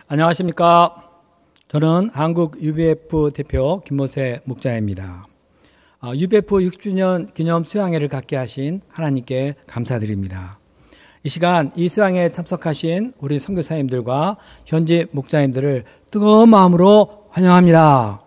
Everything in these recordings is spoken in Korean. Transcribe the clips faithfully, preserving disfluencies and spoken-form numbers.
안녕하십니까. 저는 한국 유비에프 대표 김모세 목자입니다. 유비에프 육 주년 기념 수양회를 갖게 하신 하나님께 감사드립니다. 이 시간 이 수양회에 참석하신 우리 선교사님들과 현지 목자님들을 뜨거운 마음으로 환영합니다.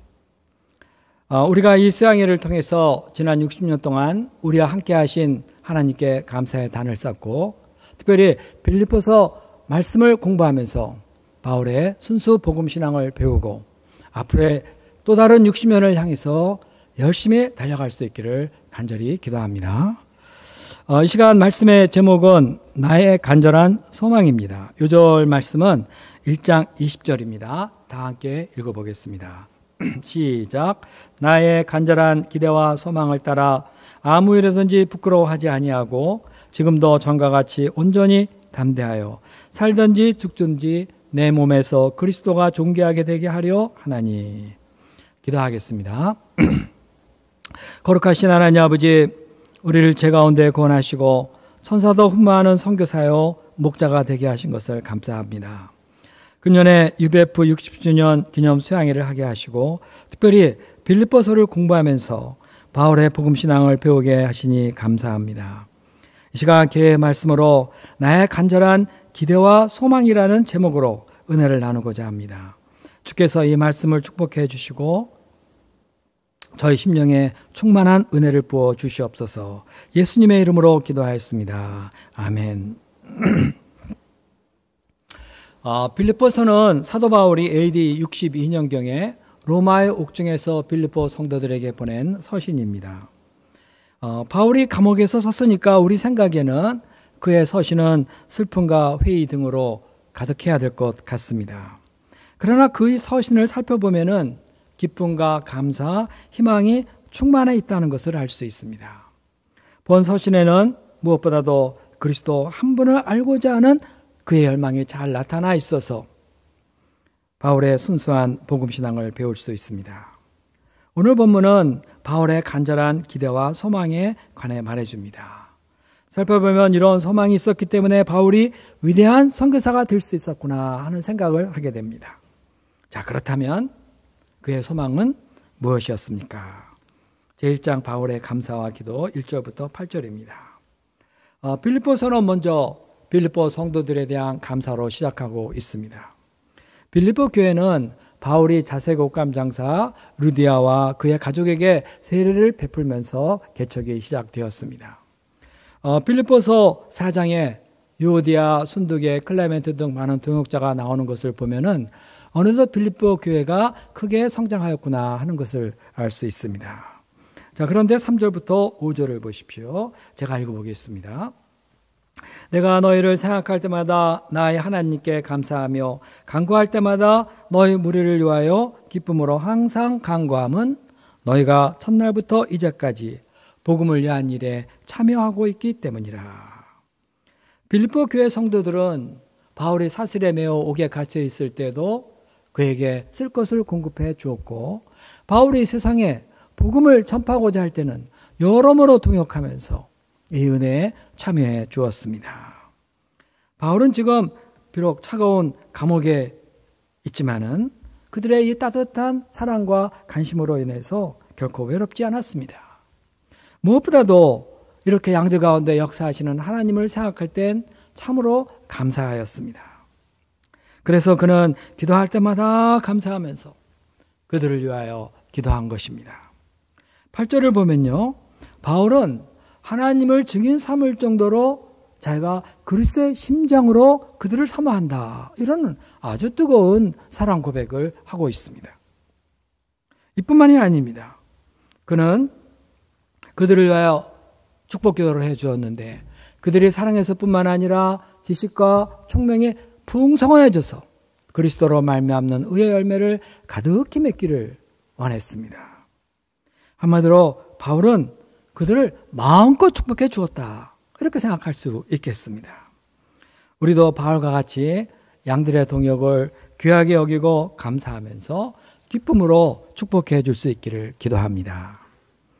우리가 이 수양회를 통해서 지난 육십 년 동안 우리와 함께 하신 하나님께 감사의 단을 쌓고, 특별히 빌립보서 말씀을 공부하면서 바울의 순수 복음 신앙을 배우고 앞으로의 또 다른 육십 년을 향해서 열심히 달려갈 수 있기를 간절히 기도합니다. 어, 이 시간 말씀의 제목은 나의 간절한 소망입니다. 요 절 말씀은 일 장 이십 절입니다. 다 함께 읽어보겠습니다. 시작. 나의 간절한 기대와 소망을 따라 아무 일에든지 부끄러워하지 아니하고 지금도 전과 같이 온전히 담대하여 살든지 죽든지 내 몸에서 그리스도가 존귀하게 되게 하려 하나니. 기도하겠습니다. 거룩하신 하나님 아버지, 우리를 제 가운데 구원하시고 천사도 흠모하는 선교사요 목자가 되게 하신 것을 감사합니다. 금년에 유비에프 육십 주년 기념 수양회를 하게 하시고 특별히 빌립보서를 공부하면서 바울의 복음 신앙을 배우게 하시니 감사합니다. 이 시간 교회의 말씀으로 나의 간절한 기대와 소망이라는 제목으로 은혜를 나누고자 합니다. 주께서 이 말씀을 축복해 주시고 저희 심령에 충만한 은혜를 부어 주시옵소서. 예수님의 이름으로 기도하였습니다. 아멘. 어, 빌립보서는 사도 바울이 에이디 육십이 년경에 로마의 옥중에서 빌립보 성도들에게 보낸 서신입니다. 어, 바울이 감옥에서 섰으니까 우리 생각에는 그의 서신은 슬픔과 회의 등으로 가득해야 될 것 같습니다. 그러나 그의 서신을 살펴보면은 기쁨과 감사, 희망이 충만해 있다는 것을 알 수 있습니다. 본 서신에는 무엇보다도 그리스도 한 분을 알고자 하는 그의 열망이 잘 나타나 있어서 바울의 순수한 복음신앙을 배울 수 있습니다. 오늘 본문은 바울의 간절한 기대와 소망에 관해 말해줍니다. 살펴보면 이런 소망이 있었기 때문에 바울이 위대한 선교사가 될 수 있었구나 하는 생각을 하게 됩니다. 자, 그렇다면 그의 소망은 무엇이었습니까? 제일 장 바울의 감사와 기도 일 절부터 팔 절입니다. 어, 빌립보서는 먼저 빌립보 성도들에 대한 감사로 시작하고 있습니다. 빌립보 교회는 바울이 자색 옷감 장사 루디아와 그의 가족에게 세례를 베풀면서 개척이 시작되었습니다. 어, 빌립보서 사 장에 유오디아, 순두계, 클레멘트 등 많은 동역자가 나오는 것을 보면은 어느덧 빌립보 교회가 크게 성장하였구나 하는 것을 알 수 있습니다. 자, 그런데 삼 절부터 오 절을 보십시오. 제가 읽어보겠습니다. 내가 너희를 생각할 때마다 나의 하나님께 감사하며 간구할 때마다 너희 무리를 위하여 기쁨으로 항상 간구함은 너희가 첫날부터 이제까지 복음을 위한 일에 참여하고 있기 때문이라. 빌립보 교회 성도들은 바울이 사슬에 매어 옥에 갇혀 있을 때도 그에게 쓸 것을 공급해 주었고, 바울이 세상에 복음을 전파하고자 할 때는 여러모로 동역하면서 이 은혜에 참여해 주었습니다. 바울은 지금 비록 차가운 감옥에 있지만은 그들의 이 따뜻한 사랑과 관심으로 인해서 결코 외롭지 않았습니다. 무엇보다도 이렇게 양들 가운데 역사하시는 하나님을 생각할 땐 참으로 감사하였습니다. 그래서 그는 기도할 때마다 감사하면서 그들을 위하여 기도한 것입니다. 팔 절을 보면요, 바울은 하나님을 증인 삼을 정도로 자기가 그리스도의 심장으로 그들을 사모한다, 이런 아주 뜨거운 사랑 고백을 하고 있습니다. 이뿐만이 아닙니다. 그는 그들을 위하여 축복 기도를 해 주었는데 그들이 사랑에서 뿐만 아니라 지식과 총명에 풍성해져서 그리스도로 말미암는 의의 열매를 가득히 맺기를 원했습니다. 한마디로 바울은 그들을 마음껏 축복해 주었다, 이렇게 생각할 수 있겠습니다. 우리도 바울과 같이 양들의 동역을 귀하게 여기고 감사하면서 기쁨으로 축복해 줄 수 있기를 기도합니다.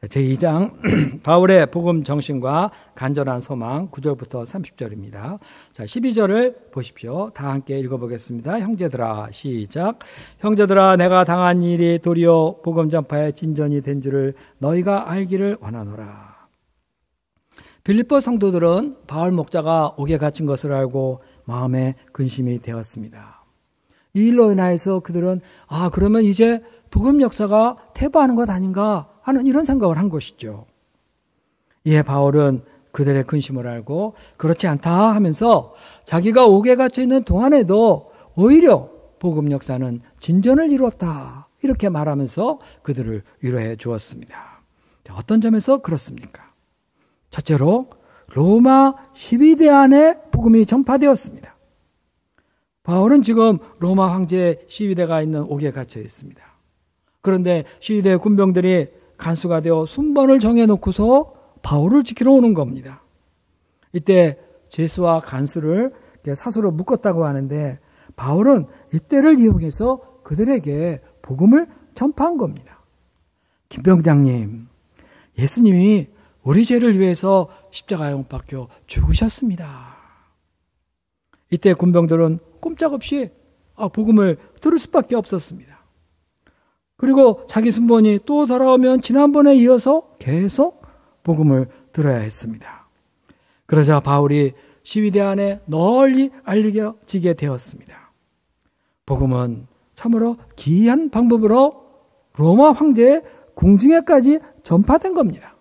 제이 장 바울의 복음 정신과 간절한 소망 구 절부터 삼십 절입니다. 자, 십이 절을 보십시오. 다 함께 읽어보겠습니다. 형제들아, 시작. 형제들아, 내가 당한 일이 도리어 복음 전파의 진전이 된 줄을 너희가 알기를 원하노라. 빌립보 성도들은 바울 목자가 옥에 갇힌 것을 알고 마음에 근심이 되었습니다. 이 일로 인하여서 그들은 아 그러면 이제 복음 역사가 퇴보하는 것 아닌가 하는 이런 생각을 한 것이죠. 이에 바울은 그들의 근심을 알고 그렇지 않다 하면서 자기가 옥에 갇혀 있는 동안에도 오히려 복음 역사는 진전을 이루었다 이렇게 말하면서 그들을 위로해 주었습니다. 자, 어떤 점에서 그렇습니까? 첫째로 로마 십이 대 안에 복음이 전파되었습니다. 바울은 지금 로마 황제 시위대가 있는 옥에 갇혀 있습니다. 그런데 시위대 군병들이 간수가 되어 순번을 정해놓고서 바울을 지키러 오는 겁니다. 이때 제수와 간수를 사수로 묶었다고 하는데 바울은 이때를 이용해서 그들에게 복음을 전파한 겁니다. 김병장님, 예수님이 우리 죄를 위해서 십자가에 못 박혀 죽으셨습니다. 이때 군병들은 꼼짝없이 복음을 들을 수밖에 없었습니다. 그리고 자기 순번이 또 돌아오면 지난번에 이어서 계속 복음을 들어야 했습니다. 그러자 바울이 시위대 안에 널리 알려지게 되었습니다. 복음은 참으로 기이한 방법으로 로마 황제의 궁중에까지 전파된 겁니다.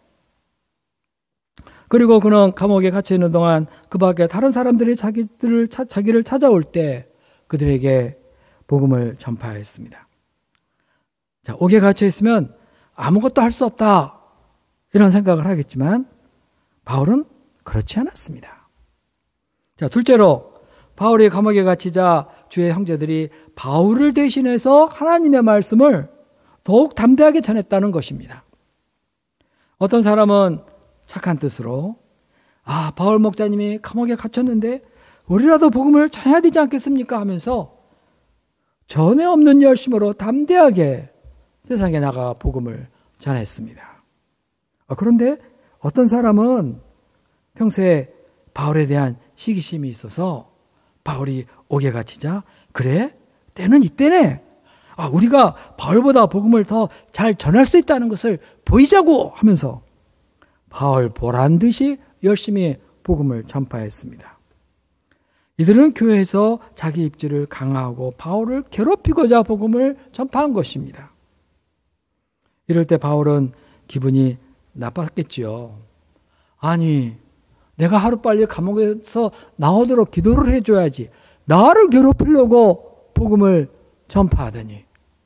그리고 그는 감옥에 갇혀 있는 동안 그 밖에 다른 사람들이 자기들을, 자기를 찾아올 때 그들에게 복음을 전파했습니다. 자, 옥에 갇혀 있으면 아무것도 할 수 없다 이런 생각을 하겠지만 바울은 그렇지 않았습니다. 자, 둘째로 바울이 감옥에 갇히자 주의 형제들이 바울을 대신해서 하나님의 말씀을 더욱 담대하게 전했다는 것입니다. 어떤 사람은 착한 뜻으로 아, 바울 목자님이 감옥에 갇혔는데 우리라도 복음을 전해야 되지 않겠습니까 하면서 전에 없는 열심으로 담대하게 세상에 나가 복음을 전했습니다. 그런데 어떤 사람은 평소에 바울에 대한 시기심이 있어서 바울이 옥에 갇히자 그래? 때는 이때네. 아, 우리가 바울보다 복음을 더 잘 전할 수 있다는 것을 보이자고 하면서 바울 보란 듯이 열심히 복음을 전파했습니다. 이들은 교회에서 자기 입지를 강화하고 바울을 괴롭히고자 복음을 전파한 것입니다. 이럴 때 바울은 기분이 나빴겠지요. 아니, 내가 하루빨리 감옥에서 나오도록 기도를 해줘야지. 나를 괴롭히려고 복음을 전파하더니.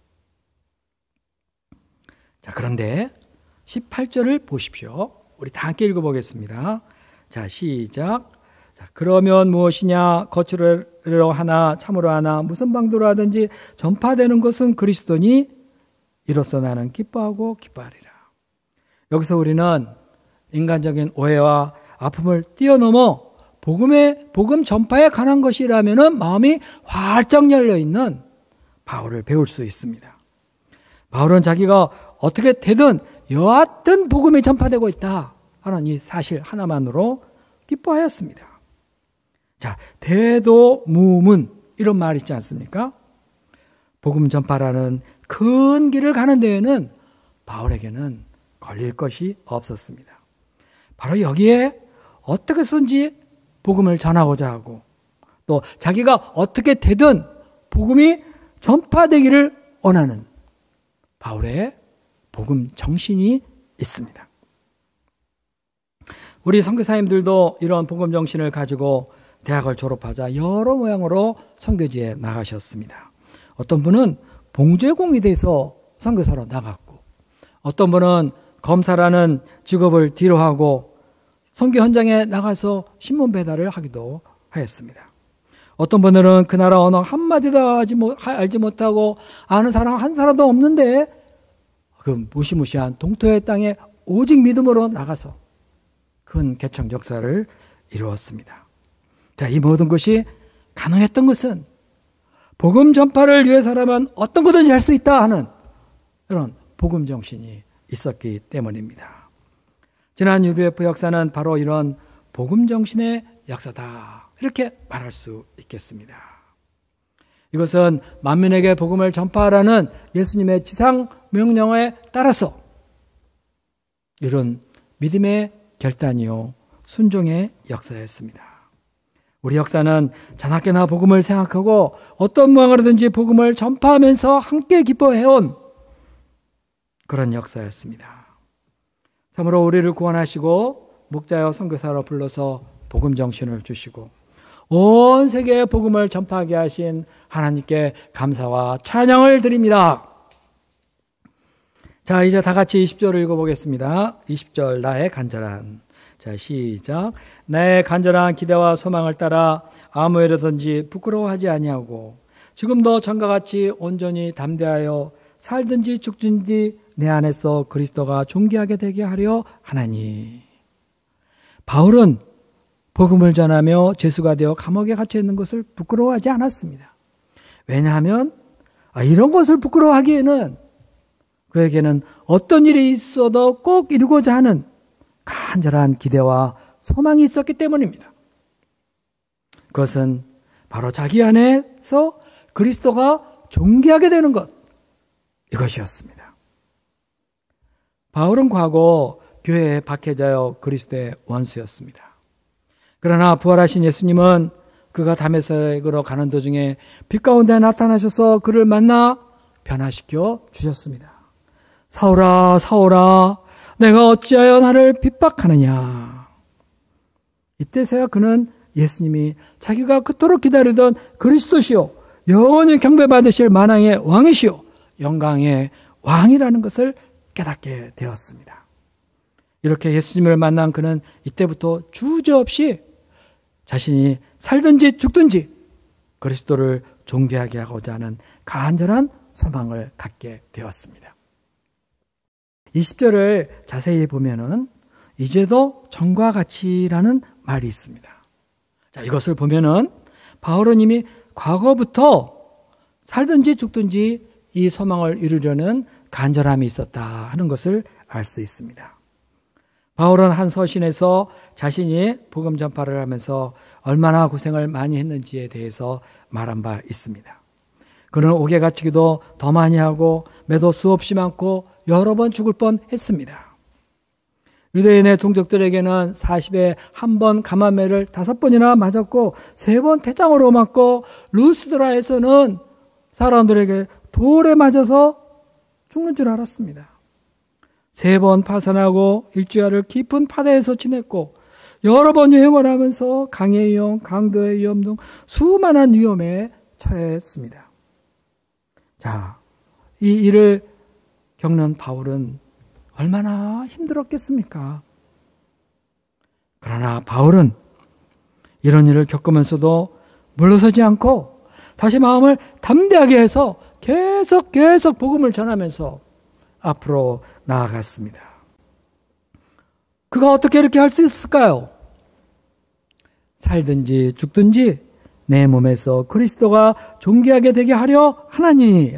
자, 그런데 십팔 절을 보십시오. 우리 다 함께 읽어보겠습니다. 자, 시작. 자, 그러면 무엇이냐? 거칠으로 하나 참으로 하나 무슨 방도로 하든지 전파되는 것은 그리스도니 이로써 나는 기뻐하고 기뻐하리라. 여기서 우리는 인간적인 오해와 아픔을 뛰어넘어 복음의 복음 전파에 관한 것이라면은 마음이 활짝 열려 있는 바울을 배울 수 있습니다. 바울은 자기가 어떻게 되든 여하튼 복음이 전파되고 있다 하는 이 사실 하나만으로 기뻐하였습니다. 자, 대도무문 이런 말 있지 않습니까? 복음 전파라는 큰 길을 가는 데에는 바울에게는 걸릴 것이 없었습니다. 바로 여기에 어떻게든지 복음을 전하고자 하고 또 자기가 어떻게 되든 복음이 전파되기를 원하는 바울의 복음 정신이 있습니다. 우리 선교사님들도 이런 복음 정신을 가지고 대학을 졸업하자 여러 모양으로 선교지에 나가셨습니다. 어떤 분은 봉제공이 돼서 선교사로 나갔고 어떤 분은 검사라는 직업을 뒤로 하고 선교 현장에 나가서 신문 배달을 하기도 하였습니다. 어떤 분들은 그 나라 언어 한마디도 알지 못하고 아는 사람 한 사람도 없는데 그 무시무시한 동토의 땅에 오직 믿음으로 나가서 큰 개척 역사를 이루었습니다. 자, 이 모든 것이 가능했던 것은 복음 전파를 위해서라면 어떤 거든지 할 수 있다 하는 이런 복음 정신이 있었기 때문입니다. 지난 유비에프 역사는 바로 이런 복음 정신의 역사다, 이렇게 말할 수 있겠습니다. 이것은 만민에게 복음을 전파하라는 예수님의 지상 명령에 따라서 이런 믿음의 결단이요 순종의 역사였습니다. 우리 역사는 자나깨나 복음을 생각하고 어떤 모양으로든지 복음을 전파하면서 함께 기뻐해온 그런 역사였습니다. 참으로 우리를 구원하시고 목자여 선교사로 불러서 복음 정신을 주시고 온 세계에 복음을 전파하게 하신 하나님께 감사와 찬양을 드립니다. 자, 이제 다 같이 이십 절을 읽어보겠습니다. 이십 절, 나의 간절한. 자, 시작. 나의 간절한 기대와 소망을 따라 아무 일이든지 부끄러워하지 아니하고 지금도 전과 같이 온전히 담대하여 살든지 죽든지 내 안에서 그리스도가 존귀하게 되게 하려 하나니. 바울은 복음을 전하며 죄수가 되어 감옥에 갇혀 있는 것을 부끄러워하지 않았습니다. 왜냐하면 이런 것을 부끄러워하기에는 그에게는 어떤 일이 있어도 꼭 이루고자 하는 간절한 기대와 소망이 있었기 때문입니다. 그것은 바로 자기 안에서 그리스도가 존귀하게 되는 것, 이것이었습니다. 바울은 과거 교회에 박해자여 그리스도의 원수였습니다. 그러나 부활하신 예수님은 그가 다메섹으로 가는 도중에 빛 가운데 나타나셔서 그를 만나 변화시켜 주셨습니다. 사울아, 사울아, 내가 어찌하여 나를 핍박하느냐. 이때서야 그는 예수님이 자기가 그토록 기다리던 그리스도시요 영원히 경배받으실 만왕의 왕이시요 영광의 왕이라는 것을 깨닫게 되었습니다. 이렇게 예수님을 만난 그는 이때부터 주저없이 자신이 살든지 죽든지 그리스도를 존귀하게 하고자 하는 간절한 소망을 갖게 되었습니다. 이십 절을 자세히 보면은 이제도 전과 같이라는 말이 있습니다. 자, 이것을 보면은 바울은 이미 과거부터 살든지 죽든지 이 소망을 이루려는 간절함이 있었다 하는 것을 알 수 있습니다. 바울은 한 서신에서 자신이 복음 전파를 하면서 얼마나 고생을 많이 했는지에 대해서 말한 바 있습니다. 그는 옥에 갇히기도 더 많이 하고 매도 수없이 많고 여러 번 죽을 뻔했습니다. 유대인의 동족들에게는 사십에 한 번 가마매를 다섯 번이나 맞았고 세 번 태장으로 맞고 루스드라에서는 사람들에게 돌에 맞아서 죽는 줄 알았습니다. 세 번 파산하고 일주일을 깊은 파대에서 지냈고 여러 번 여행을 하면서 강의 위험, 강도의 위험 등 수많은 위험에 처했습니다. 자, 이 일을 겪는 바울은 얼마나 힘들었겠습니까? 그러나 바울은 이런 일을 겪으면서도 물러서지 않고 다시 마음을 담대하게 해서 계속 계속 복음을 전하면서 앞으로 나아갔습니다. 그가 어떻게 이렇게 할 수 있을까요? 살든지 죽든지 내 몸에서 그리스도가 존귀하게 되게 하려 하나니.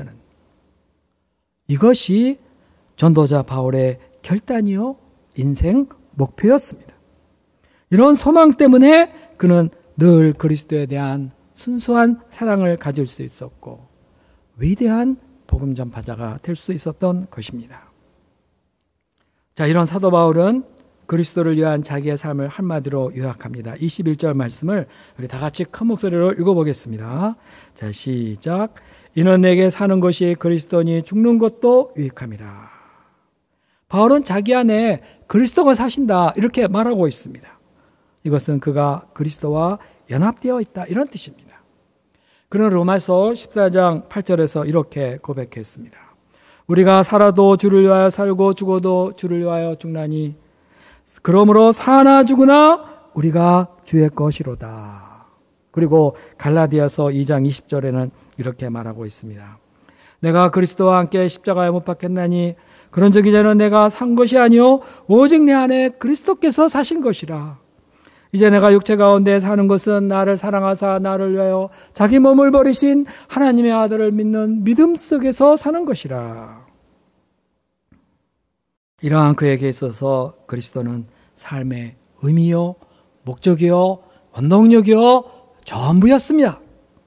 이것이 전도자 바울의 결단이요 인생 목표였습니다. 이런 소망 때문에 그는 늘 그리스도에 대한 순수한 사랑을 가질 수 있었고 위대한 복음 전파자가 될 수 있었던 것입니다. 자, 이런 사도 바울은 그리스도를 위한 자기의 삶을 한마디로 요약합니다. 이십일 절 말씀을 우리 다 같이 큰 목소리로 읽어보겠습니다. 자, 시작. 이는 내게 사는 것이 그리스도니 죽는 것도 유익함이라. 바울은 자기 안에 그리스도가 사신다 이렇게 말하고 있습니다. 이것은 그가 그리스도와 연합되어 있다 이런 뜻입니다. 그는 로마서 십사 장 팔 절에서 이렇게 고백했습니다. 우리가 살아도 주를 위하여 살고 죽어도 주를 위하여 죽나니 그러므로 사나 죽으나 우리가 주의 것이로다. 그리고 갈라디아서 이 장 이십 절에는 이렇게 말하고 있습니다. 내가 그리스도와 함께 십자가에 못 박혔나니 그런즉 이제는 내가 산 것이 아니요 오직 내 안에 그리스도께서 사신 것이라. 이제 내가 육체 가운데 사는 것은 나를 사랑하사 나를 위하여 자기 몸을 버리신 하나님의 아들을 믿는 믿음 속에서 사는 것이라. 이러한 그에게 있어서 그리스도는 삶의 의미요, 목적이요, 원동력이요, 전부였습니다.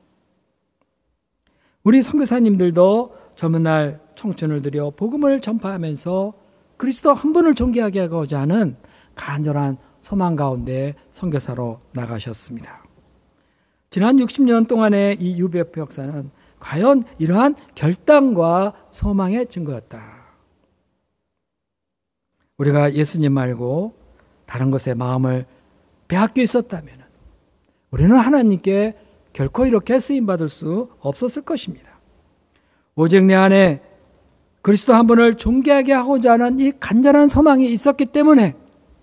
우리 선교사님들도 젊은 날 청춘을 들여 복음을 전파하면서 그리스도 한 분을 존귀하게 하고자 하는 간절한 소망 가운데 선교사로 나가셨습니다. 지난 육십 년 동안의 이 유배표 역사는 과연 이러한 결단과 소망의 증거였다. 우리가 예수님 말고 다른 것에 마음을 빼앗겨 있었다면 우리는 하나님께 결코 이렇게 쓰임받을 수 없었을 것입니다. 오직 내 안에 그리스도 한 분을 존귀하게 하고자 하는 이 간절한 소망이 있었기 때문에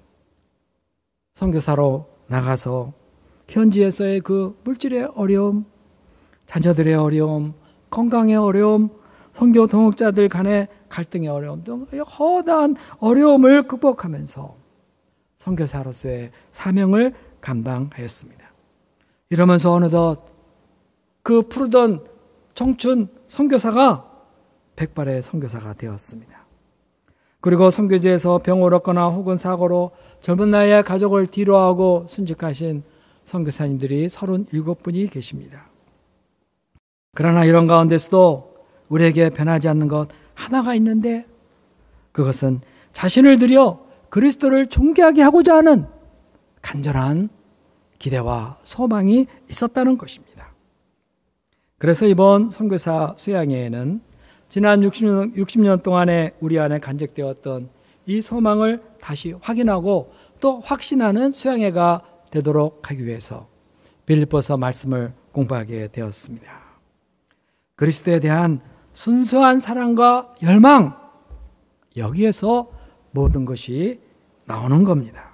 선교사로 나가서 현지에서의 그 물질의 어려움, 자녀들의 어려움, 건강의 어려움, 선교 동역자들 간의 갈등의 어려움 등 허다한 어려움을 극복하면서 선교사로서의 사명을 감당하였습니다. 이러면서 어느덧 그 푸르던 청춘 선교사가 백발의 선교사가 되었습니다. 그리고 선교지에서 병을 얻거나 혹은 사고로 젊은 나이에 가족을 뒤로하고 순직하신 선교사님들이 서른일곱 분이 계십니다. 그러나 이런 가운데서도 우리에게 변하지 않는 것 하나가 있는데 그것은 자신을 들여 그리스도를 존귀하게 하고자 하는 간절한 기대와 소망이 있었다는 것입니다. 그래서 이번 선교사 수양회에는 지난 육십 년 동안에 우리 안에 간직되었던 이 소망을 다시 확인하고 또 확신하는 수양회가 되도록 하기 위해서 빌립보서 말씀을 공부하게 되었습니다. 그리스도에 대한 순수한 사랑과 열망, 여기에서 모든 것이 나오는 겁니다.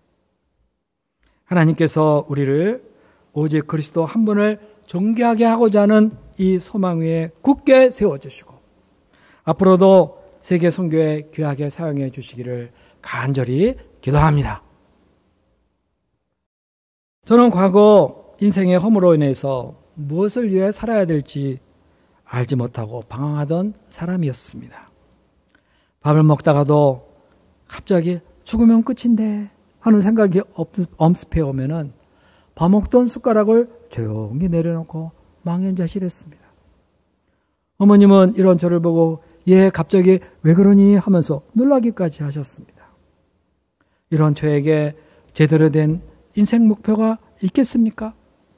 하나님께서 우리를 오직 그리스도 한 분을 존귀하게 하고자 하는 이 소망 위에 굳게 세워주시고 앞으로도 세계 선교에 귀하게 사용해 주시기를 간절히 기도합니다. 저는 과거 인생의 허물로 인해서 무엇을 위해 살아야 될지 알지 못하고 방황하던 사람이었습니다. 밥을 먹다가도 갑자기 죽으면 끝인데 하는 생각이 엄습해 오면은 밥 먹던 숟가락을 조용히 내려놓고 망연자실했습니다. 어머님은 이런 저를 보고 얘 갑자기 왜 그러니 하면서 놀라기까지 하셨습니다. 이런 저에게 제대로 된 인생 목표가 있겠습니까?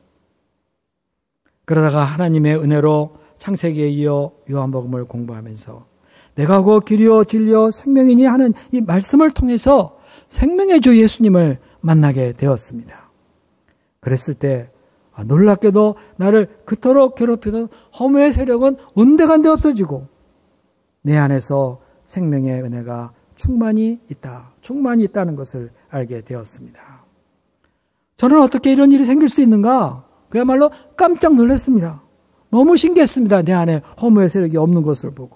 그러다가 하나님의 은혜로 창세기에 이어 요한복음을 공부하면서 내가 곧 길이요 진리요 생명이니 하는 이 말씀을 통해서 생명의 주 예수님을 만나게 되었습니다. 그랬을 때 놀랍게도 나를 그토록 괴롭히던 허무의 세력은 온데간데 없어지고 내 안에서 생명의 은혜가 충만히 있다, 충만히 있다는 것을 알게 되었습니다. 저는 어떻게 이런 일이 생길 수 있는가? 그야말로 깜짝 놀랐습니다. 너무 신기했습니다. 내 안에 허무의 세력이 없는 것을 보고.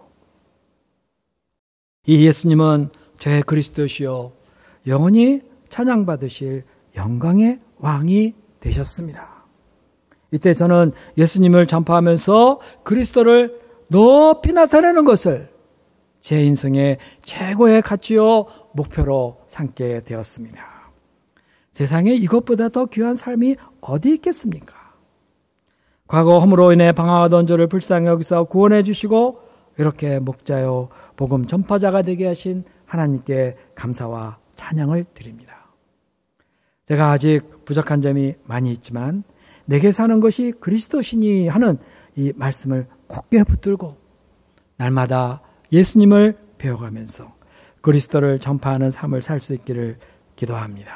이 예수님은 저의 그리스도시요 영원히 찬양받으실 영광의 왕이 되셨습니다. 이때 저는 예수님을 전파하면서 그리스도를 높이 나타내는 것을 제 인생의 최고의 가치요 목표로 삼게 되었습니다. 세상에 이것보다 더 귀한 삶이 어디 있겠습니까? 과거 허물로 인해 방황하던 저를 불쌍히 여기서 구원해 주시고 이렇게 목자요 복음 전파자가 되게 하신 하나님께 감사와 찬양을 드립니다. 제가 아직 부족한 점이 많이 있지만 내게 사는 것이 그리스도시니 하는 이 말씀을 굳게 붙들고 날마다 예수님을 배워가면서 그리스도를 전파하는 삶을 살 수 있기를 기도합니다.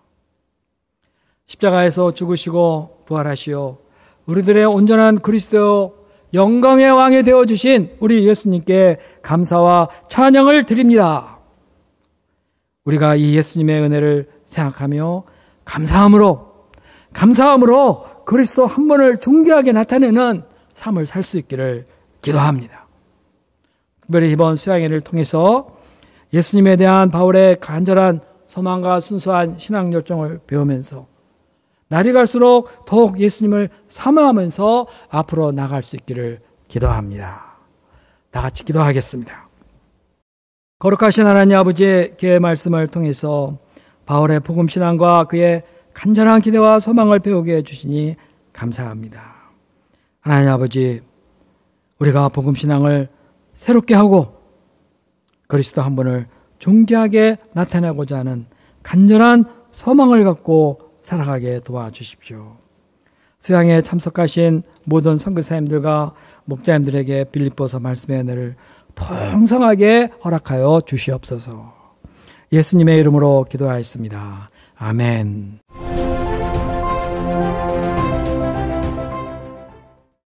십자가에서 죽으시고 부활하시어 우리들의 온전한 그리스도 영광의 왕이 되어주신 우리 예수님께 감사와 찬양을 드립니다. 우리가 이 예수님의 은혜를 생각하며 감사함으로 감사함으로 그리스도 한 분을 존귀하게 나타내는 삶을 살 수 있기를 기도합니다. 특별히 이번 수양회를 통해서 예수님에 대한 바울의 간절한 소망과 순수한 신앙 열정을 배우면서 날이 갈수록 더욱 예수님을 사모하면서 앞으로 나갈 수 있기를 기도합니다. 다 같이 기도하겠습니다. 거룩하신 하나님 아버지의 그 말씀을 통해서 바울의 복음신앙과 그의 간절한 기대와 소망을 배우게 해주시니 감사합니다. 하나님 아버지, 우리가 복음신앙을 새롭게 하고 그리스도 한 분을 존귀하게 나타내고자 하는 간절한 소망을 갖고 살아가게 도와주십시오. 수양에 참석하신 모든 선교사님들과 목자님들에게 빌립보서 말씀의 은혜를 풍성하게 허락하여 주시옵소서. 예수님의 이름으로 기도하였습니다. 아멘.